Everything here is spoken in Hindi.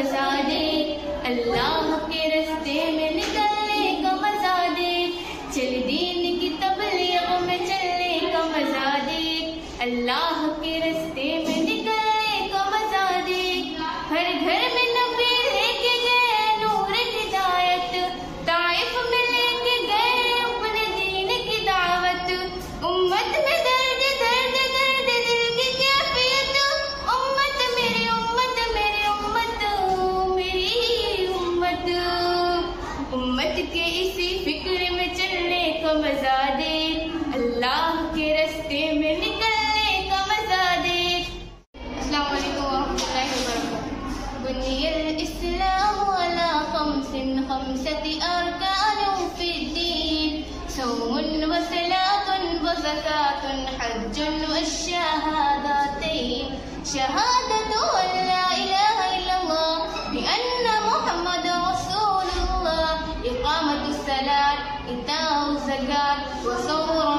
मजा दे, अल्लाह के रास्ते में निकलने का मजा दे, चल दीन की तबलीग में चलने का मजा दे, अल्लाह के रास्ते में निकलने का मजा दे। हर घर में नबी लेके गए नूर हिदायत, ताइफ में लेके गए अपने दीन की दावत, उम्मत में दर्द दर्द दर्द दिल की कैफियत, उम्मत मेरी उम्मत मेरी उम्मत मेरी उम्मत, उम्मत के इसी फिक्र में चलने का मजा दे, अल्लाह के रास्ते में निकलने का मजा दे। अस्सलाम वालेकुम वरहमतुल्लाहि वबरकातुहू। बुनियल इस्लाम अला खम्सिन खम्सति अरकान फिद्दीन, सौमुन व सलातुन व ज़कातुन हज्जुन व शहादातैन, शहादतु अल्ला इलाहा इल्लल्लाह व अन्ना मुहम्मदुर रसूलुल्लाह, इकामतुस सलात, इताउज़ ज़कात व सौम